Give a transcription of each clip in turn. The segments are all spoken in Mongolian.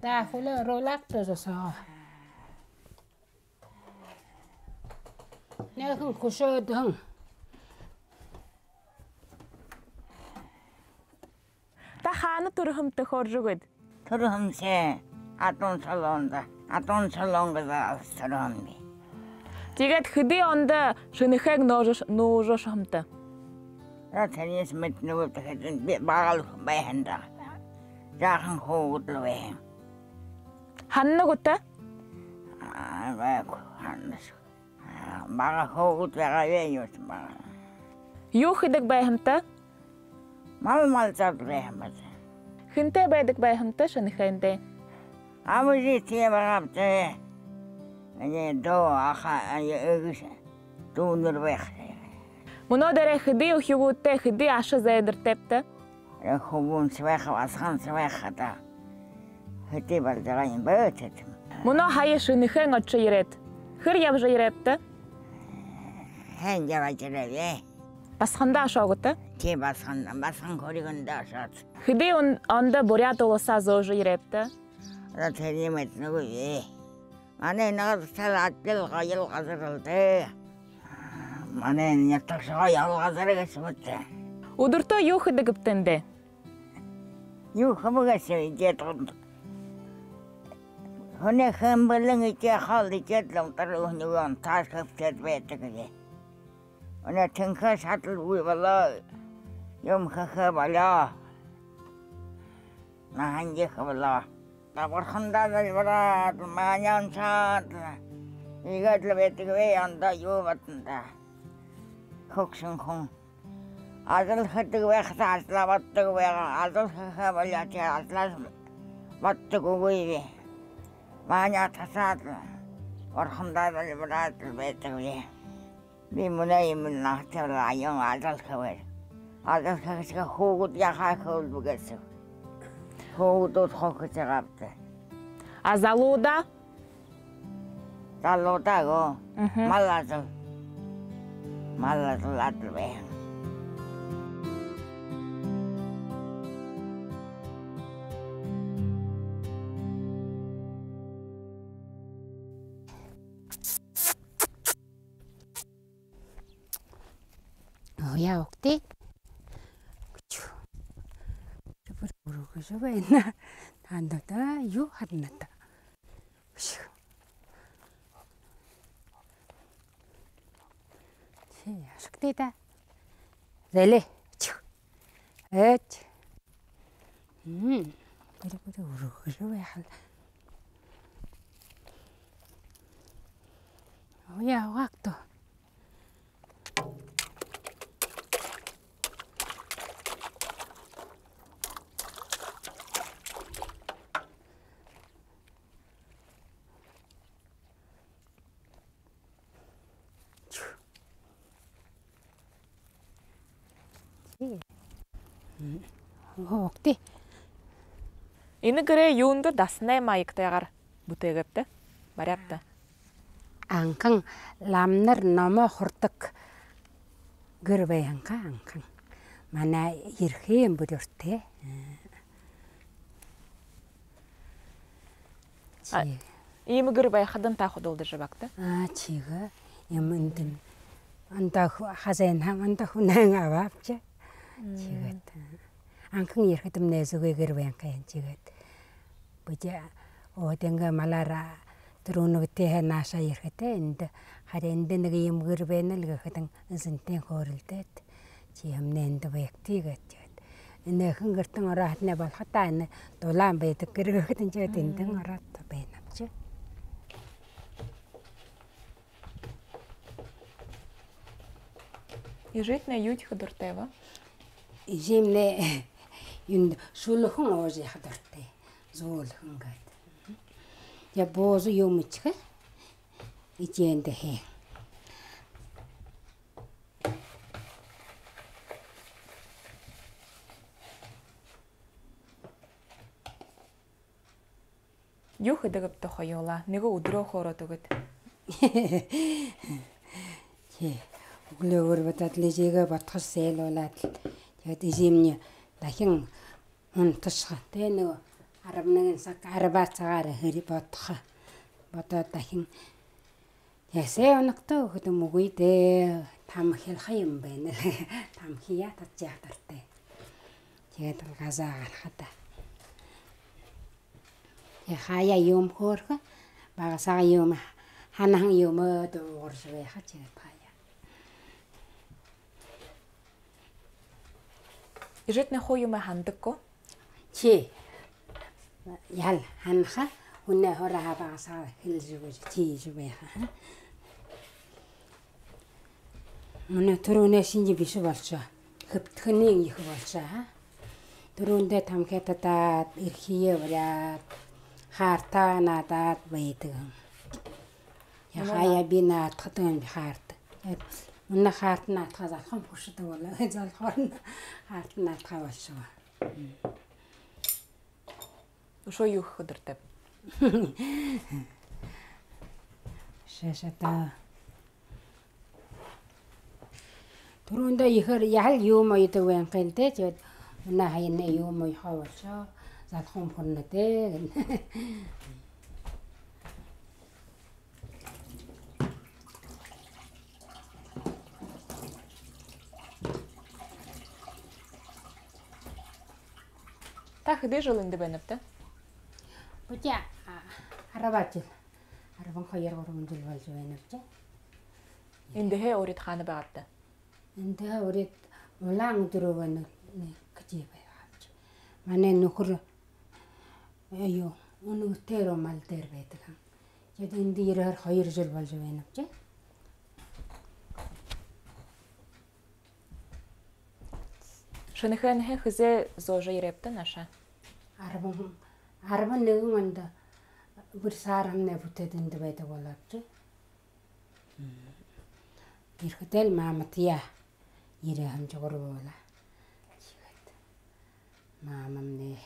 تاخل رولات تزسا ناخن كشود هم تخانة ترهم تخرجود ترهم سه أتون سالون كذا ترهم بي تيجت خدي عند شنخك نوجش همته لا تنيس متنوب تكتن بيبال بيهندا جاكن خوت لوين هنو قلت باكو هنس باغا خوت بغاوين يوت باغا يو خدك بايهمته مال تات بيهم بس خنته بايدك بايهمته شنخينته أبوجي تي بغابته أني دو أخا أني إغش دو نرويخ منو داره خدي وخيوته خدي عشا زايدر تبته خوبون سويخ واسخان سويخ تا هتي بالدغين بوتت منو هاي شنخين غتشيرت خير يبجا يربته هن جوا جربيه بس خنده عشا قلت تي باسخان كوريغن داشات خدي عنده بريات ولسا زوجا يربته لا تري متنوي ماني نغد سلعت يلغى زرلته ماني نتشغى يلغى زرلته ودرتو يو خدك بتنده يو خبغة سوي جيت هنا خم بلنغ جي خالي جيت لهم تروه نيوان تاس خفتت بيتك جي هنا تنخش حتى الوي والله يوم خخب على ما هنجي خبلا تبر خندا البراد ما ينشات يقعد لبيتك وي عند يو بتنده خوكشن خون عزل خدك ويخت عزلا بطك ويغ عزل خخب الياتي عزلا بطك ويبي ما نعتصاد ورخم داد البراد البيت ويه بي مناي من نحتر العيون عزل خوير عزل خخشك خوغد يا خاخول بقسو خوغدود خوك تغابته عزلودا زلودا غو مالازل عدل بيه يا وقتي شوف البروك شوف هنا عندك يو حدنتا شو شكتي تا زلي شو هات كده بروك شوف يا حل يا وقته وقتي إنه كره يوندو داسناي ما يكتاغر بوتيغبته بريبته анган ламнар номоо хурдаг гэрвэ анган манай ерхэн бүрөртэй ийм гэрвэ хадан таахад олдож багта чига юмдэн андах хазэн хамандах үнэн аваач чигэт анган ерхэдэм нээсүгэ гэрвэ анган чигэт бүжэ одэнга малара трунugтэй наша ерхэтэй энд харин энд нэг юм гэрвэнэл гэхэд сэнтэн хооролдээд чи юмнэ энд баягтийгээд энэхэн гэртэн ороо хатны болохоо энэ дулаан байдаг гэргэхэд энэ эндэн ороод байна чи Ижитна ють ходортева ижимнэ юнд шулхэн ууж ядортэй зөөлхөн гээд я боозу юмчгэ ижэнд хэ юу хэдэгт хоёулаа нэг өдрөө хоороод өгöd өглөөгөр бодоод лижигээ ботхос сэлуулаад тэгээд ижимний дахин унтсах тэ нэг арабнагын сак арабацаагаар хэри бодох. Бодоод дахин ясээ оногтой хөтөм үгүй дээ. Там хэлх юм байна. Там хия татчих тартай. Тэгээд газаа гарахад. Хаяа юм хөөрхө багасаа юм ханахан юмд уурж байхаа ч хаяа. Ижитний хуу юм хандаггүй. Чи ял ханха үнэ хороо багасаа хэлж өгөөч чи байхаа. Мөн түрүүнээ шинжи биш болчоо. Хөптгөний их болчоо. Түрүүндээ тамхетадаа ирхие вараа хартаа надад байдаг. Яхая би наадхад харт. Үнэ харт наадхаа залхан бүшдэг болоо. Залхаар харт наадхаа болшоо. Ушоо юу хөдөртэй. Шашата. Түрүүндээ ихэр ял юм ойдаг байх юм те. Тэгээд үнэ хайна юм ой хавалшоо. Залхан хүрнэдэ. Та хэдий жил энд байна вэ? Боча арабач. Арабан 2-3 жил болж байна вэ? Энд хэ өөрөд хаана байгаад? Энд өөрөд улаан дөрөв байна гэж байгаад. Манай нөхөр аюу өнөтэй ромал дээр байдаг. Тэгээд энд ирээр 2 жил болж байна вэ? Шөнөхэн хэзээ зожи ирэвтэ наша. 11 онд бүр сарамны бүтэд энд байдаг болоод чи. Ирэхдээ мааматья ирээ хамжгаар буула. Маамамне.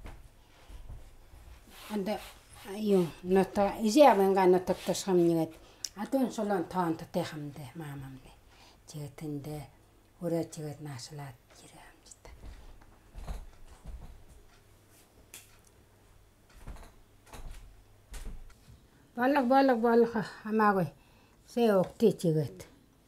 Анда аюу нота изяаванга нотоктос хамнигэд адун солон тоонттой хамдэ маамамне. Тэгээд тэндээ өрөө чигэд наашлаад ирээ хамжтай. Болог хамаагүй. Сэ өгтий чигэд.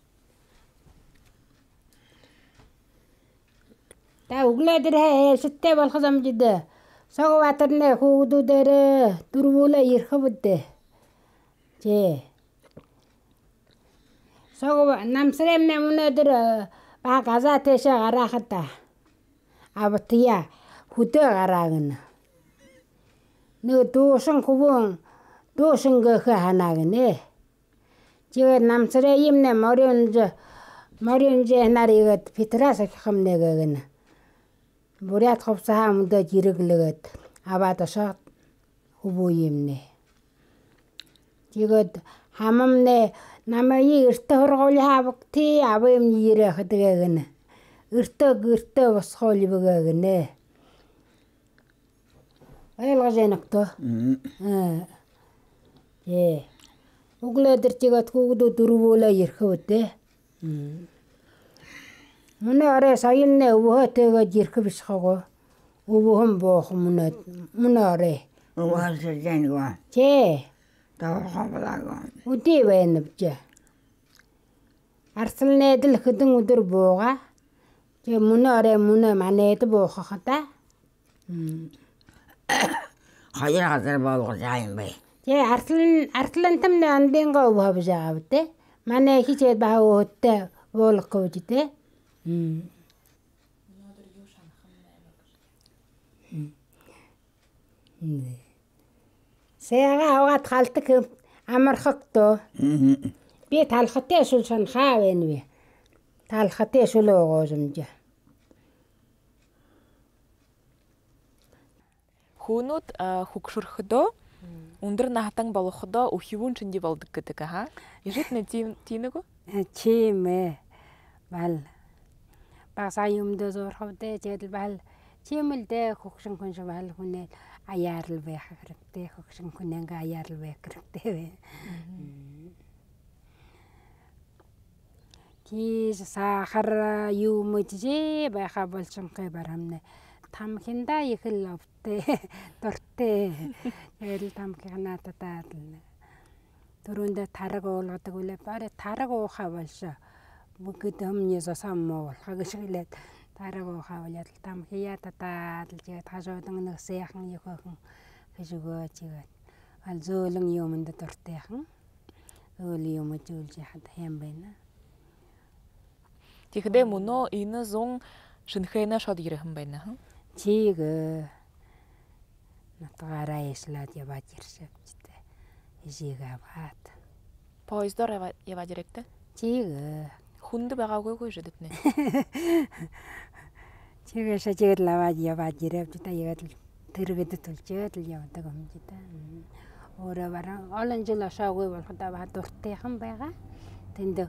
Та өглөөдөр шиттэй болох замжид Согватарны хүүхдүүдээр дөрвөлөө ирэхвдээ. Жээ. Намсрэмнэ өнөөдөр баг газаа тэшээ гараахад автия хөдөө гараагна. Нэг дуусан хөвөн дуусангөх ханаагнэ. Тэгээд намсрэ юмнэ моринж нарийгэд Петрас хэмнэгэгнэ. Бурят ховсаа мөдөж ирэглэгэд аваад шат хөвөө юмнэ. Тэгээд хамамнэ намайг эртэ хоргоол хавгти авэм ирэхэд гэгнэ. Эртэ босхол бэгэгнэ. Ойлгож янагтаа. Өглөөдөр чигэд хүүхдүүд дөрвөлөө ирэхвдээ. Мөнө орой саянны өвөөтэйгээ ирэх биш хагоо. Өвөөн боох мөнө орой. Өвөөсөө зэнгаа. Чээ. Тавхамлаагаа. Үдий байна бчээ. Арслнэдэл хэдэн өдөр бууга. Чээ мөнө орой манайд боохох та. Хаяа газар болгож аим бай. Чээ арслантамны андингаа өвөө бижаа авдэ. Манай хичээд баа өөттэй болох гэж дээ. Сэга аваад халдаг амархагтоо. Би талхтай шул санхаа байна вэ? Талхтай шул өгөөсөмж. Хүүнүүд хөгшөрөхдөө өндөр наатан болохдоо өхивүүн чинди болдог гэдэг хаа. Ижитний тийнэго? Чимээ. Бал Багсаа юмдөө зурхавдээ жил бал чимэлдээ хөгшин хүн швал хүнээ аяарл байх хэрэгтэй хөгшин хүнээ аяарл байх хэрэгтэй. Кис сахар юм үжи байха болчонхой барамна тамхинда ихэл овтэй дуртай. Тэгэл тамхинаа татаад түрүүндээ тараг уулгадаг үлээ барь тараг уухаа болшоо. Бүгд өмнөөс саммуу болохоо гişгэлээд тараг уухаа болоод тамхиа татаад л тэгээд хажуудан нэг сайхан ёхохон гэж өгөөж игээд ал зөөлөн юмд дуртайхан. Зөөл юм жуулж яхад хэм байна. Тэгэхдээ мөнөө энэ зун шинхээнэ шод ирэхэн байна хаа. Чиг натгаараа яслаад яваад ирсэвчтэй. Ижиг аваад. Поездоор яваад ирэхтэй. Чиг хүнд байгаагүй шүү дээ. Чигээш чигээр лаваад яваад ирэвч та ягаад тэргэдэд төлчээд л явдаг юм чи та. Өөрөө бараа олон жил ашаагүй болоход аваад дуртайхан байгаа. Тэнд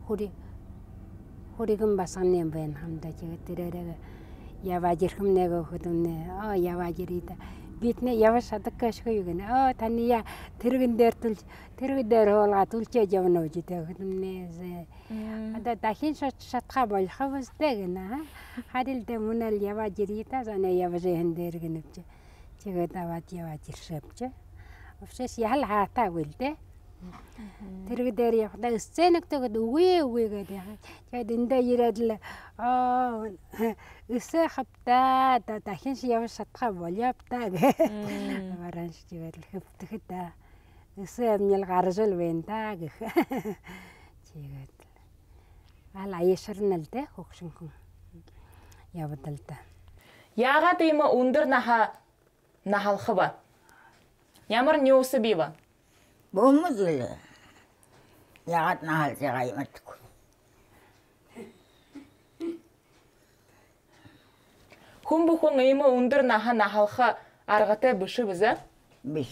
хүригэн басганы юм байна хамдаа чигээ тэрээрээ яваад ирхэм нэг өгөхөд үнэ яваад ирээд биднээ яваш чадаггүй юу гэнэ. Таны тэрэгэн дээр хуулгаад түлчээж явна уу гэдэг үнэ. Одоо дахин шатхаа болох үстэй гэнэ. Харил дэ мөнэл яваад ирээд зане яваж хэн дээр гэнэвч чигээ даваад яваад иршэвч. Овшэс ял хаатаагүй л дээ. Тэрэг дээр явахдаа сценэгтэйг үгүй гэдэг яа. Тэгээд эндээ ирээд л өсөө хавтаа дахин явж чадхаа болёвтаа гэ. Маранч тэгээд л хөвтөхэд өсөө амнил гарч л байна да гэх. Тэгээд ал аяшрна л дээ хөгшинхэн явдал да. Яагаад ийм өндөр нахалх ба? Ямар ньюс бива? Боммозле. Яагаад наалж байгаа юм атгүй. Хүн бүхэн ийм өндөр нахалх аргатай биш үү? Биш.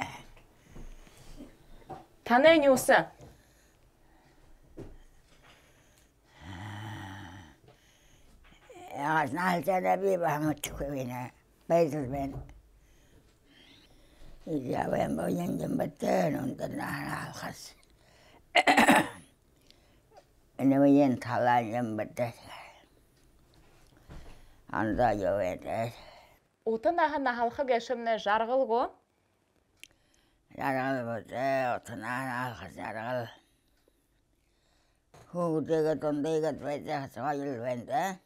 Таны ньюс? Яагаад наалж байгаа би бамтгүй вина. Байдал байна. Я вем боян дембатен унтер нахалхас. Энэвэн талаа дембатен. Анда яваад. Утан нахалх гэшмнэ жаргалгүй. Жаргал бод утан нахалхас жаргал. Хүүтэйгээ тондайгээд байж соёл байна.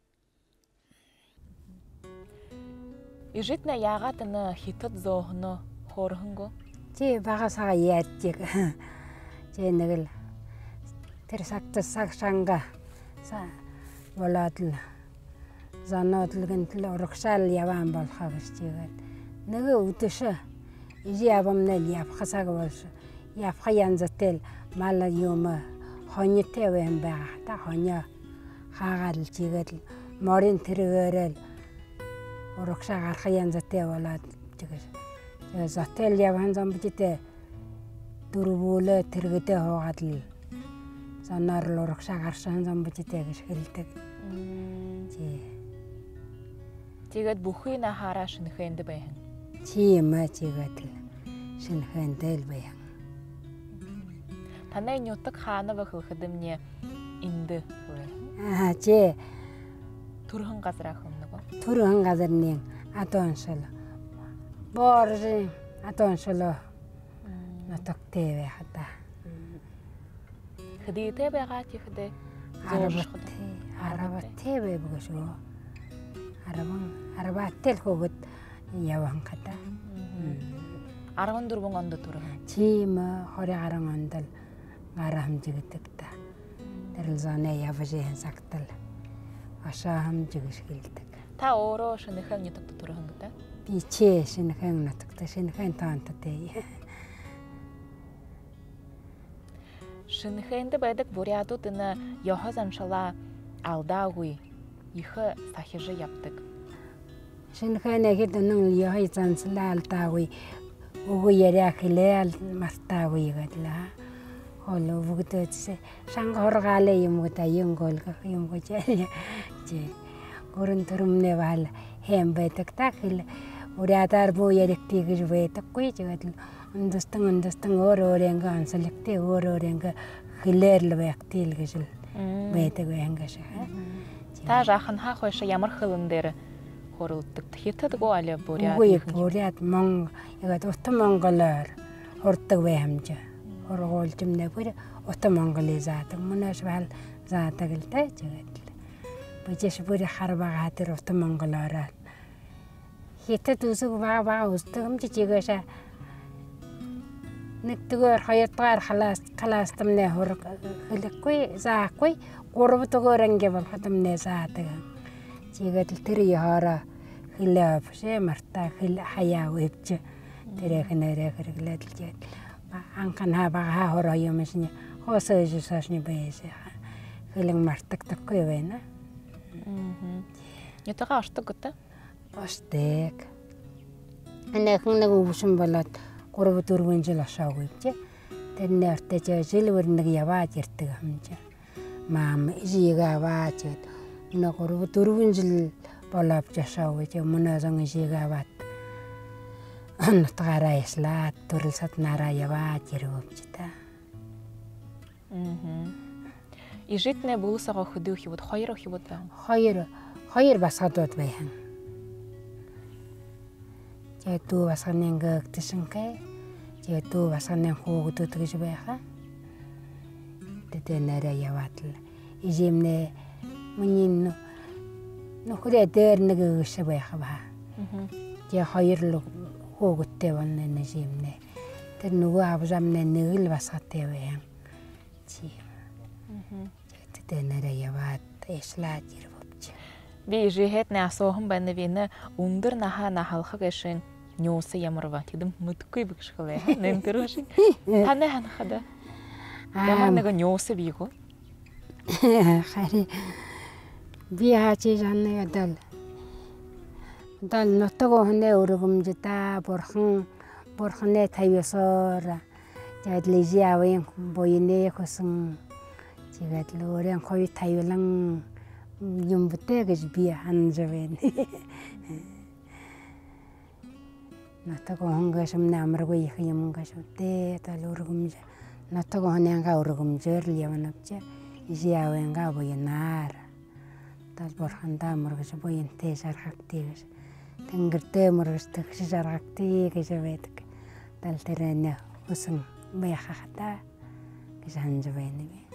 Ижитнэ яагаад энэ хитэд зөөхнө хоорхонго? Чи багасаа яадчих. Чи нэг л тэр сагшанга болоод л заноодлогонд л урагшаал яваан болохоо гэж чигээд нэг өдөш явамнал явхасаг болж явха янзатэл мал юм хоньтой юм байгаа. Та хоньо хаагаал чигээд морин тэргээрэл урагшаа гарах янзатай болоод чигээр зотел яван замбжтэй дөрвөлөө тэргэдэ хуугаад л занаар л урагшаа гарсан замбжтэй гэж хэлдэг. Тэгээд бүхий нахаараа шинхэнд байхан. Чи юм чигээд л шинхэндэл байхан. Танай нютаг хаанаа хөхдэмнэ энд. Чи төрхөн газар ах юм нөгөө. Төрхөн газарны адоншил. Боржи адоншило натагтэй байхада. Хэдийтэй байгаа тийхдээ арабатэй байбгашгүй. Арабатэй л хөгд яван хата. 14 онд төрхөн. Чим 20 гаруй онд л гараа хамжигддаг та. Тэрл зоны явж яан сагтал. Ашаа хамжигш гэлдэг. Та өөрөө шинэхэн нутагт төрхөн гэдэг. Би чи шинэхэн нутагт шинэхэн таанттай. Шинэхэнд байдаг бурядууд энэ ёхоз амшала алдаагүй их сахижи явдаг. Шинэхэнэгэд өнөн ёхой занслаа алдаагүй өгөө яриа хэлээл мартаагүй гэдла. Хол бүгдөөс шанга хоргаалээ юм уу та юнгол юм гэж чи гөрөн төрөмнө вал хэм байдаг та хэл урядаар буу яригтэй гэж байдаггүй тэгээд өндөстөн өөр ингээ онцлогтой өөр ингээ хэлээр л байгтил гэж л байдаг байнгаш. Та жаахан хаах байшаа ямар хөлн дээр хорултык хятад го аля бурят. Үгүй бурят яг утан монголоор урддаг бай хамжаа. Ургуулж юмнэ бүр утан монголын заадаг. Мөнөөс бал заадаг л дээ тэгээд. Бижээс бүр харбагаа тэр утан монголоор. Хятад үсэг бага үсдэг юм жижигээс нэгдүгээр хоёрдугаар халаастамны хург хэлэхгүй заахгүй гуравдугаар анги болоход юмнэ заадаг. Тэгээд тэр яараа хилээ авшээ марта хил хаяа өвч тэрэх нэрэ хэрэглээд л гээд анхана бага хороо юм шин хоосоо жишаашны бэйсэ хилэн мартагдахгүй байна. Ятага ортог гэдэг. Остэг. Анаахан нэг өвшин болоод 3-4 жил ашаагүй чи. Тэрний ортэж жилвэр нэг яваад ирдэг хамжаа. Маам ижигээ аваад нэг 3-4 жил болоод жашаагүй чи мөнөөсөн ижигээ аваад нутгаараа яслаад төрөл саднараа яваад ирвч та. Ижитнэ бүлсага хөдөө хивд хоёр хивд байна. Хоёр басгадууд байна. Дүү басганы гэгдэшинхэ. Дүү басганы хөөгдүүд гэж байхаа. Тэдэнээрээ яваад л ижимнэ миний нөхрөө дээр нэг өгш байхаа. Тэгээ хоёр л хөөгдтэй байна нэжимнэ. Тэр нөгөө авжамнэ нэг л басгатай байна. Чи. Тэдэнээрээ яваад эшлаад ирвч. Би ижихэд нэ асуухан байна винэ өндөр нахалхаг эшин нюусы ямарва тэдэм мэдгүй бигшгэлээ нэмтэрш таны ханахада ямар нэг нюусы биго хари би хачи жанны дал нотого хонэ өргөмжта бурхны тавьясоор ядлижи авын бойне хөсөн тэгээд л өрэн хой тавилан юм бүтэ гэж би ханжвэн. Натаго хонгашмны амаргүй их юм гашүтэ тал өргөмж натаго хонянга өргөмжөр л явнавч ижиавэнга боянаар тал бурхандаа мөргөж боянтэй шархагтыг тэнгэртэй мөргөж тэгш шархагтыг гэж байдаг тал тэрэнэ хөсөн байхахта гэж ханжвэн.